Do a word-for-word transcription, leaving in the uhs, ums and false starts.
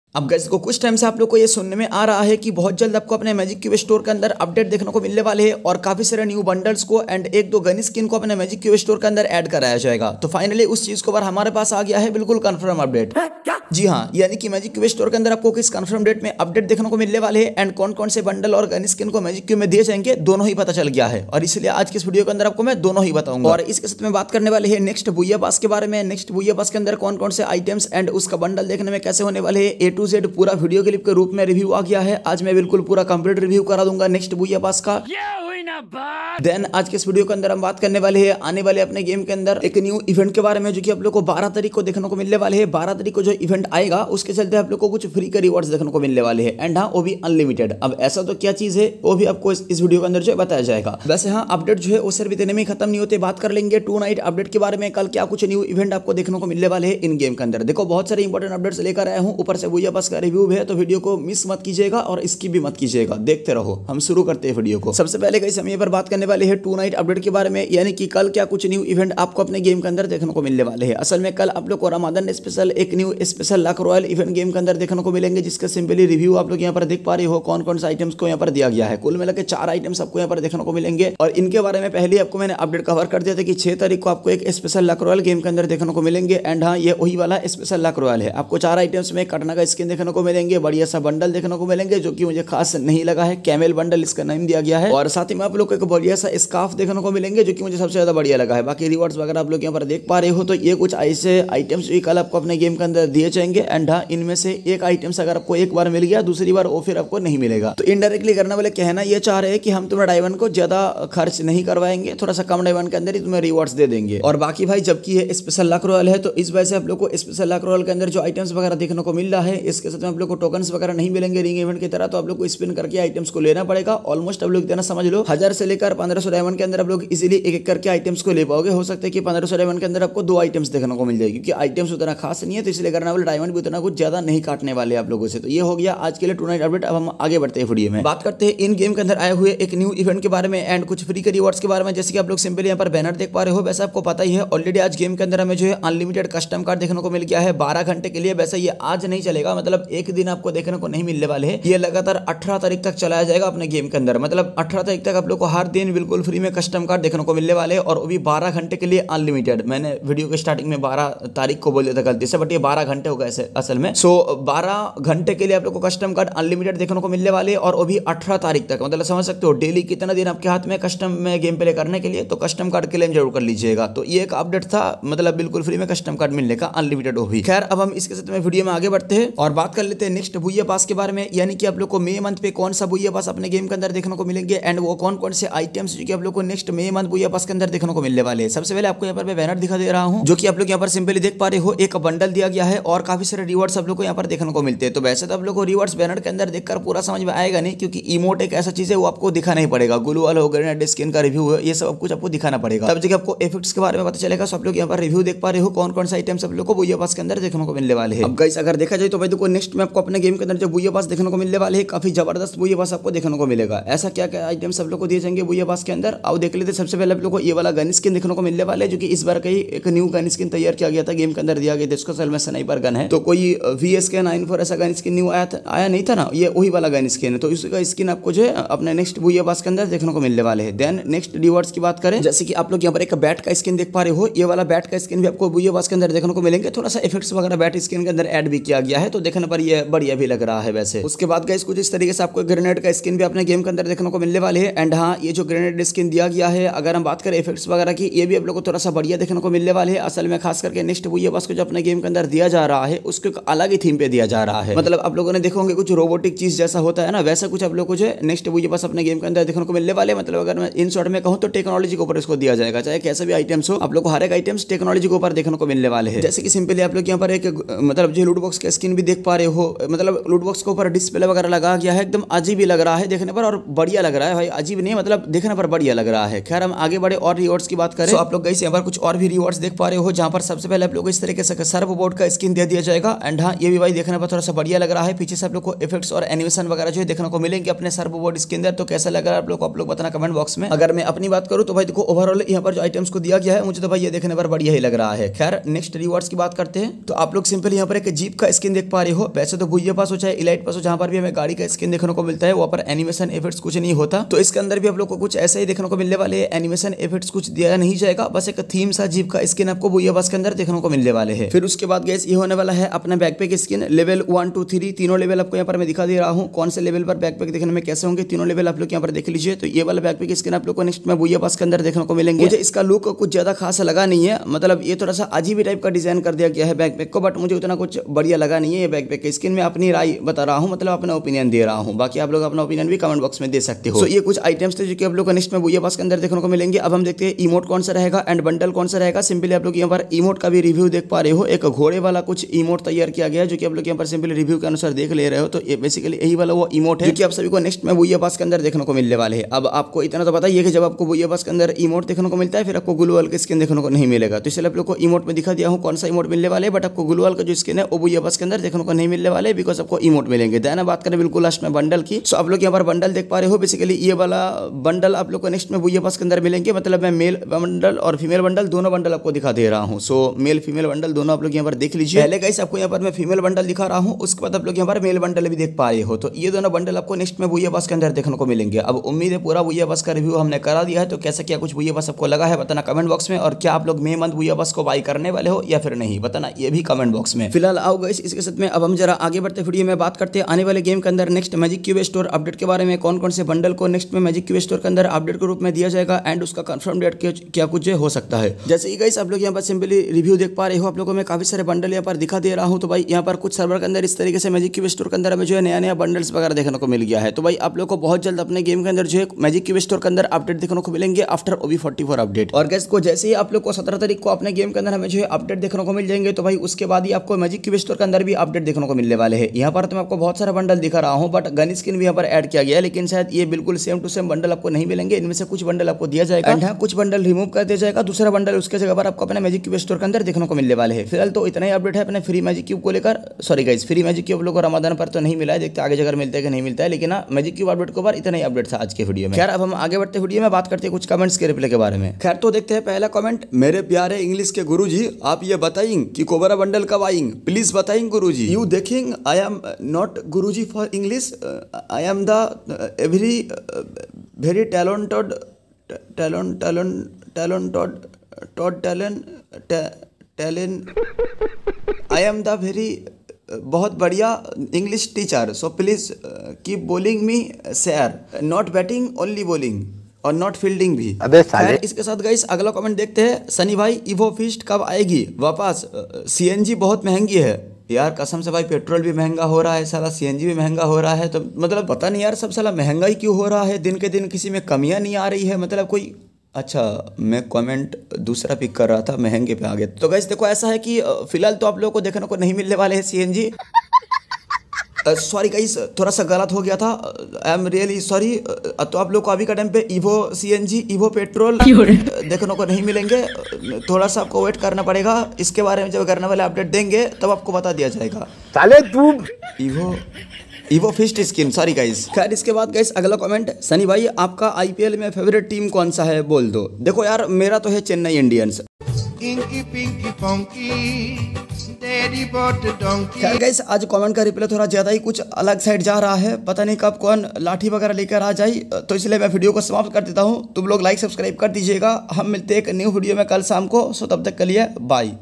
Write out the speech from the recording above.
अब गाइस को कुछ टाइम से आप लोग को ये सुनने में आ रहा है कि बहुत जल्द आपको अपने मैजिक क्यूब स्टोर के अंदर अपडेट देखने को मिलने वाले हैं और काफी सारे न्यू बंडल्स को एंड एक दो गन स्किन को अपने मैजिक क्यूब स्टोर के अंदर ऐड कराया जाएगा। तो फाइनली उस चीज को बार हमारे पास आ गया है बिल्कुल कंफर्म अपडेट। जी हाँ, यानी कि मैजिक क्यूब स्टोर के अंदर आपको किस कंफर्म डेट में अपडेट देखने को मिलने वाले हैं एंड कौन कौन से बंडल और गन स्किन को मैजिक क्यूब में दिए जाएंगे दोनों ही पता चल गया है और इसलिए आज के इस वीडियो के अंदर आपको मैं दोनों ही बताऊंगा। और इसके साथ में बात करने वाले हैं नेक्स्ट बुया पास के बारे में। नेक्स्ट बुया पास के अंदर कौन कौन से आइटम्स एंड उसका बंडल देखने में कैसे होने वाले हैं, ए टू जेड पूरा वीडियो क्लिप के रूप में रिव्यू आ गया है। आज मैं बिल्कुल पूरा कंप्लीट रिव्यू करा दूंगा नेक्स्ट बुया पास का। देन आज के इस वीडियो के अंदर हम बात करने वाले हैं आने वाले अपने गेम के अंदर एक न्यू इवेंट के बारे में जो कि आप लोग को बारह तारीख को देखने को मिलने वाले हैं। बारह तारीख को जो इवेंट आएगा उसके चलते आप लोग को कुछ फ्री के रिवॉर्ड्स देखने को मिलने वाले हैं एंड हाँ वो भी अनलिमिटेड। अब ऐसा तो क्या चीज है वो भी आपको इस, इस वीडियो के अंदर जो है बताया जाएगा। वैसे हाँ अपडेट जो है वो सिर्फ इतने में खत्म नहीं होते, बात कर लेंगे टू नाइट अपडेट के बारे में। कल क्या कुछ न्यू इवेंट आपको देखने को मिलने वाले हैं इन गेम के अंदर। देखो बहुत सारे इंपॉर्टेंट अपडेट्स लेकर आया हूँ, ऊपर से बुया पास का रिव्यू भी है, तो वीडियो को मिस मत कीजिएगा और इसकी भी मत कीजिएगा, देखते रहो। हम शुरू करते हैं वीडियो को। सबसे पहले कई समय पर बात करने वाले हैं टू नाइट अपडेट के बारे में, यानी कि कल क्या कुछ न्यू इवेंट आपको अपने गेम के अंदर देखने को मिलने वाले हैं। असल में कल आप लोग को रमादान स्पेशल एक new special luck royale event game के अंदर देखने को मिलेंगे, जिसका सिंपली रिव्यू आप लोग यहाँ पर देख पा रहे हो कौन कौन से आइटम्स को यहाँ पर दिया गया है। कुल मिला के चार आइटम्स आपको यहाँ पर देखने को मिलेंगे और इनके बारे में पहले आपको मैंने अपडेट कवर कर दिया था कि छह तारीख को आपको एक स्पेशल लक रॉयल गेम के अंदर देखने को मिलेंगे एंड हाँ ये वही वाला स्पेशल लक रॉयल है। आपको चार आइटम्स में कटना का स्किन देखने को मिलेंगे, बढ़िया सा बंडल देखने को मिलेंगे जो कि मुझे खास नहीं लगा है, कैमेल बंडल इसका नाम दिया गया है, और साथ ही में आप लोग को एक बढ़िया सा स्कार्फ देखने को मिलेंगे जो कि मुझे सबसे ज्यादा बढ़िया लगा है। बाकी रिवॉर्ड्स वगैरह आप लोग यहाँ पर देख पा रहे हो। तो ये कुछ ऐसे आइटम्स भी कल आपको अपने गेम के अंदर दिए जाएंगे एंड हाँ इनमें से एक आइटम्स अगर आपको एक बार मिल गया दूसरी बार वो फिर आपको नहीं मिलेगा। तो इनडायरेक्टली करने वाले कहना ये चाह रहे हैं कि हम तुम्हें डायमंड को ज्यादा खर्च नहीं करवाएंगे, थोड़ा सा कम डायमंड के अंदर ही तुम्हें रिवॉर्ड्स दे देंगे। और बाकी भाई जबकि ये स्पेशल लक रॉयल है तो इस वजह से आप लोग को स्पेशल लक रॉयल के अंदर जो आइटम्स वगैरह देखने को मिल रहा है इसके साथ में आप लोग को टोकन्स वगैरह नहीं मिलेंगे रिंग इवेंट की तरह, तो आप लोग को स्पिन करके आइटम्स को लेना पड़ेगा। ऑलमोस्ट आप लोग इतना समझ लो हजार से लेकर पंद्रह सौ डायमंड के अंदर आप लोग इजिली एक एक करके आइटम्स को ले पाओगे। हो सकता है कि पंद्रह सौ डायमंड के अंदर आपको दो आइटम्स देखने को मिल जाएगी, क्योंकि आइटम्स उतना खास नहीं है, तो इसलिए करने वाले डायमंड भी उतना कुछ ज्यादा नहीं काटने वाले आप लोगों से। तो ये हो गया आज के लिए टू नाइट अपडेट। अब हम आगे बढ़ते हैं वीडियो में, बात करते हैं इन गेम के अंदर आए हुए एक न्यू इवेंट के बारे में एंड कुछ फ्री के रिवॉर्ड्स के बारे में। जैसे कि आप लोग सिंपली यहाँ पर बैनर देख पा रहे हो, वैसे आपको पता ही है ऑलरेडी आज गेम के अंदर हमें जो है अनलिमिटेड कस्टम कार्ड देखने को मिल गया है बारह घंटे के लिए। वैसे ये आज नहीं चलेगा, मतलब एक दिन आपको देखने को नहीं मिलने वाले हैं, ये लगातार अठारह तारीख तक चलाया जाएगा अपने गेम के अंदर। मतलब अठारह तारीख तक आप लोग को हर दिन बिल्कुल फ्री में कस्टम कार्ड देखने को मिलने वाले हैं और वो भी बारह घंटे के लिए अनलिमिटेड। मैंने वीडियो के स्टार्टिंग में बारह तारीख को बोल दिया था गलती से, बट ये बारह घंटे हो गए असल में। सो बारह घंटे के लिए आप लोग को कस्टम कार्ड अनलिमिटेड देखने को मिलने वाले और वो भी अठारह तारीख तक। मतलब समझ सकते हो डेली कितना दिन आपके हाथ में कस्टम में गेम प्ले करने के लिए, तो कस्टम कार्ड क्लेम जरूर कर लीजिएगा। तो ये एक अपडेट था, मतलब बिल्कुल फ्री में कस्टम कार्ड मिलने का अनलिमिटेड हो भी। खैर अब हम इसके साथ में वीडियो में आगे बढ़ते हैं और बात कर लेते हैं नेक्स्ट बुया पास के बारे में, यानी कि आप लोग को मई मंथ पे कौन सा बुया पास अपने गेम के अंदर देखने को मिलेंगे एंड वो कौन कौन से आइटम्स जो कि आप लोग को नेक्स्ट मई मंथ बुया पास के अंदर देखने को मिलने वाले हैं। सबसे पहले आपको यहाँ पर मैं बैनर दिखा दे रहा हूँ, जो कि आप लोग यहाँ पर सिंपली देख पा रहे हो, एक बंडल दिया गया है और काफी सारे रिवॉर्ड्स आप लोग को यहाँ पर देखने को मिलते हैं। तो वैसे तो आप लोग को रिवॉर्ड्स बैनर के अंदर देखकर पूरा समझ में आएगा नहीं, क्योंकि इमोट एक ऐसा चीज है वो आपको दिखाना ही पड़ेगा। ग्लू वाला हो ग्रेनेड स्किन का रिव्यू है, ये सब कुछ आपको दिखाना पड़ेगा, तब जब आपको इफेक्ट्स के बारे में पता चलेगा। सो आप लोग यहाँ पर रिव्यू देख पा रहे हो कौन कौन से आइटम्स आप लोग को बुया पास के अंदर देखने को मिलने वाले हैं। अब गाइस अगर देखा जाए तो भाई देखो नेक्स्ट में आपको अपने गेम के अंदर जो बुया पास देखने को मिलने वाले हैं, काफी जबरदस्त बुया पास आपको देखने को मिलेगा। ऐसा क्या क्या आइटम्स आप लोग को दिए जाएंगे बुया पास के अंदर, आओ देख लेते। सबसे पहले आप लोग को ये वाला गन स्किन देखने को मिलने वाला है, जो कि इस बार कहीं एक न्यू गन स्किन तैयार किया गया था, गेम के अंदर दिया गया था। इसका असल में स्नाइपर गन है, तो कोई V S K nine four ऐसा गन स्किन न्यू आया था, आया नहीं था ना, ये वही वाला गन स्किन है। तो इसका स्किन आपको जो है अपने नेक्स्ट बुया पास के अंदर देखने को मिलने वाले हैं। देन नेक्स्ट रिवॉर्ड्स की बात करें, जैसे कि आप लोग यहाँ पर एक बैट का स्किन देख पा रहे हो, ये वाला बैट का स्किन भी आपको बुया पास के अंदर देखने को मिलेंगे। थोड़ा सा इफेक्ट्स वगैरह बैट स्किन के अंदर ऐड भी किया गया है, तो देखने पर ये बढ़िया भी लग रहा है वैसे। उसके बाद गाइस कुछ इस तरीके से आपको ग्रेनेड का स्किन भी अपने गेम के अंदर देखने को मिलने वाले हैं एंड हाँ ये जो ग्रेनेड स्किन दिया गया है, अगर हम बात करें इफेक्ट्स वगैरह की, ये भी आप लोग को थोड़ा सा बढ़िया देखने को मिलने वाले हैं। असल में खास करके नेक्स्ट बुया पास को जो अपने गेम के अंदर दिया जा रहा है उसको एक अलग ही थीम पे दिया जा रहा है। मतलब आप लोगों ने देखोगे कुछ रोबोटिक चीज जैसा होता है ना, वैसा कुछ आप लोग को जो है नेक्स्ट बुया पास अपने गेम के अंदर देखने को मिलने वाले। मतलब अगर मैं इन शॉर्ट में कहूँ तो टेक्नोलॉजी के ऊपर इसको दिया जाएगा, चाहे कैसे भी आइटम्स हो, आप लोग को हर एक आइटम्स टेक्नोलॉजी के ऊपर देखने को मिलने वाले हैं। जैसे कि सिंपली आप लोग यहाँ पर एक मतलब जो लूट बॉक्स का स्किन भी देख पा रहे हो, मतलब लूट बॉक्स के ऊपर डिस्प्ले वगैरह लगा गया है, एकदम अजीब ही लग रहा है देखने पर और बढ़िया लग रहा है भाई, अजीब नहीं है, मतलब देखने पर बढ़िया लग रहा है। खैर हम आगे बढ़े और रिवॉर्ड्स की बात करें तो आप लोग गाइस यहाँ पर कुछ और भी रिवॉर्ड्स देख पा रहे हो, जहाँ पर सबसे पहले आप लोग इस तरीके से सर्व बोर्ड का स्किन दे दिया जाएगा। एंड हाँ ये भी भाई देखने पर थोड़ा सा बढ़िया लग रहा है। पीछे से आप लोग को इफेक्ट्स और एनिमेशन वगैरह जो है देखने को मिलेंगे अपने सर्व बोर्ड इसके अंदर। तो कैसा लग रहा है आप लोग को आप लोग बताना कमेंट बॉक्स में। अगर मैं अपनी बात करूँ तो भाई देखो ओवरऑल यहाँ पर जो आइटम्स को दिया गया है मुझे तो भाई ये देखने पर बढ़िया ही लग रहा है। खैर नेक्स्ट रिवॉर्ड्स की बात करते हैं तो आप लोग सिंपल यहाँ पर एक जीप का स्किन देख पा रहे हो। वैसे तो बुइया पास हो चाहे इलाइट पास हो, जहाँ पर भी हमें गाड़ी का स्किन देखने को मिलता है वहाँ पर एनिमेशन इफेक्ट्स कुछ नहीं होता। तो इसके अंदर भी आप लोग को कुछ ऐसा ही देखने को मिलने वाले एनिमेशन इफेक्ट्स कुछ दिया नहीं जाएगा, बस एक थीम सा जीप का स्किन आपको बुइया पास के अंदर देखने को मिलने वाले हैं। फिर उसके बाद गाइस ये होने वाला है अपना backpack skin level one two three, तीनों लेवल आपको यहाँ पर मैं दिखा दे रहा हूँ कौन से लेवल पर बैकपैक देखने में कैसे होंगे। तीनों लेवल आप लोग यहाँ पर देख लीजिए। तो ये वाला बैकपैक स्किन आप लोग को नेक्स्ट में बुइया पास के अंदर देखने को मिलेंगे। मुझे इसका लुक कुछ ज्यादा खास लगा नहीं है, मतलब ये थोड़ा सा अजीब टाइप का डिजाइन कर दिया गया है बैकपैक को, बट मुझे उतना कुछ बढ़िया लगा नहीं है ये बैकपैक की स्किन में। अपनी राय बता रहा हूँ, मतलब अपना ओपिनियन दे रहा हूँ, बाकी आप लोग अपना ओपिनियन भी कमेंट बॉक्स में दे सकते हो। so, ये कुछ आइटम्स थे जो कि आप लोग को नेक्स्ट में बुइया पास के अंदर देखने को मिलेंगे। अब हम देखते हैं इमोट कौन सा रहेगा एंड बंडल कौन सा रहेगा। सिंपली आप लोग यहाँ पर इमोट का भी रिव्यू देख पा रहे हो, एक घोड़े वाला कुछ इमोट तैयार किया गया है जो कि आप लोग यहाँ पर सिंपली रिव्यू के अनुसार देख ले रहे हो। तो ये बेसिकली यही वाला वो इमोट है जो कि आप सभी को नेक्स्ट में बुइया पास के अंदर देखने को मिलने वाले हैं। अब आपको इतना तो पता ही है कि जब आपको बुइया पास के अंदर इमोट देखने को मिलता है फिर आपको ग्लूवाल का स्किन देखने को नहीं मिलेगा। तो इसलिए आप लोग को इमोट में दिखा दिया हूँ कौन सा इमोट मिलने वाले है, बट आपको ग्लूवाल का जो स्किन है वो बुइया पास के अंदर देखने को नहीं मिलने वाले बिकॉज आपको इमोट मिलेंगे। देन बात करें बिल्कुल लास्ट में बंडल की। सो आप लोग यहाँ पर बंडल देख पा रहे हो, बेसिकली ये वाला बंडल आप लोग को नेक्स्ट में बुइया पास के अंदर मिलेंगे। मतलब मैं मेल बंडल और फीमेल बंडल दोनों बंडल आपको दिखा दे रहा हूँ। सो मेल फीमेल बंडल दोनों आप लोग यहाँ पर देख लीजिए। पहले गाइस आपको यहाँ पर मैं फीमेल बंडल दिखा रहा हूँ, उसके बाद आप लोग यहाँ पर मेल बंडल भी देख पा रहे हो। तो ये दोनों बंडल आपको नेक्स्ट में बुइया पास के अंदर देखने को मिलेंगे। अब उम्मीद है पूरा बुइया पास का रिव्यू हमने करा दिया है। तो कैसा क्या कुछ बुइया पास आपको लगा है बताना कमेंट बॉक्स में, और क्या आप लोग मे मंथ बुइया पास को बाई करने वाले हो या फिर नहीं बताना ये भी कमेंट बॉक्स में। फिलहाल आओ गाइस इसके साथ में अब हम जरा आगे बढ़ते वीडियो में बात करते हैं आने वाले गेम के अंदर next magic cube store update के बारे में। कौन कौन से बंडल को नेक्स्ट में मैजिक क्यूब स्टोर के अंदर अपडेट के रूप में दिया जाएगा एंड उसका कंफर्म डेट क्या कुछ हो सकता है। जैसे ही गाइस आप लोग यहाँ पर सिंपली रिव्यू देख पा रहे हो, आप लोगों में काफी सारे बंडल यहाँ पर दिखा दे रहा हूँ। तो भाई यहाँ पर कुछ सर्वर के अंदर इस तरीके से मैजिक क्यूब स्टोर के अंदर हमें जो है नया नया बंडल्स वगैरह देखने को मिल गया है। तो भाई आप लोग को बहुत जल्द अपने गेम के अंदर जो है मैजिक क्यूब स्टोर के अंदर अपडेट देखने को मिलेंगे after OB forty four update. और गाइस को जैसे ही आप लोग को सत्रह तारीख को अपने गेम के अंदर हमें जो है अपडेट देखने को मिल जाएंगे, तो भाई उसके बाद ही आपको मैजिक क्यूब स्टोर के अंदर भी अपडेट देखने को मिलने वाले हैं। यहाँ पर तो मैं आपको बहुत सारा बंडल दिखा रहा हूँ, बट गन स्किन भी यहाँ पर ऐड किया गया है, लेकिन शायद ये बिल्कुल सेम टू सेम बंडल आपको नहीं मिलेंगे। इनमें से कुछ बंडल आपको दिया जाएगा एंड हाँ कुछ बंडल रिमूव कर दिया जाएगा, दूसरा बंडल उसके जगह पर आपको अपने मैजिक क्यूब स्टोर के अंदर देखने को मिलने वाले हैं। फिलहाल तो इतना ही अपडेट है अपने फ्री मैजिक क्यूब को लेकर। Sorry guys free magic cube लोगों को रमजान पर तो नहीं मिला है, देखते आगे जगह मिलता है कि नहीं मिलता है, लेकिन हाँ मैजिक क्यूब अपडेट के ऊपर इतना ही अपडेट था आज के वीडियो में। खैर अब हम आगे बढ़ते वीडियो में बात करते हैं कुछ कमेंट्स के रिप्लाई के बारे में। खैर तो देखते हैं पहला कमेंट, मेरे प्यारे इंग्लिश के गुरुजी आप ये बताएंगे कि कोबरा बंडल कब आएंगे, प्लीज बताएंगे गुरुजी। यू देखेंगे I am not guruji for English, I am the every very talented talent talent talented toad talent talent I am the very बहुत बढ़िया English teacher, so please keep bowling me share, not batting only bowling और not fielding भी। अबे साले। इसके साथ guys अगला comment देखते हैं, सनी भाई इवो फिस्ट कब आएगी वापस, सीएनजी बहुत महंगी है यार, कसम से भाई पेट्रोल भी महंगा हो रहा है, साला सीएनजी भी महंगा हो रहा है, तो मतलब पता नहीं यार सब साला महंगा ही क्यों हो रहा है, दिन के दिन किसी में कमियां नहीं आ रही है, मतलब कोई। अच्छा मैं कमेंट दूसरा पिक कर रहा था, महंगे पे आ गया। तो गाइस देखो ऐसा है कि फिलहाल तो आप लोगों को देखने को नहीं मिलने वाले हैं सीएनजी। सॉरी गाइस थोड़ा सा गलत हो गया था, आई एम रियली सॉरी। तो आप लोग को अभी का टाइम पे इवो सीएनजी इवो पेट्रोल देखने को नहीं मिलेंगे, थोड़ा सा आपको वेट करना पड़ेगा। इसके बारे में जब करने वाले अपडेट देंगे तब आपको बता दिया जाएगा। साले तू evo evo fist skin, sorry guys. खैर इसके बाद गाइस अगला कमेंट, सनी भाई आपका आईपीएल में फेवरेट टीम कौन सा है बोल दो। देखो यार मेरा तो है चेन्नई इंडियंस। खैर गाइस आज कमेंट का रिप्लाई थोड़ा ज्यादा ही कुछ अलग साइड जा रहा है, पता नहीं कब कौन लाठी वगैरह लेकर आ जाए, तो इसलिए मैं वीडियो को समाप्त कर देता हूँ। तुम लोग लाइक सब्सक्राइब कर दीजिएगा, हम मिलते हैं एक न्यू वीडियो में कल शाम को। सो तब तक के लिए बाय।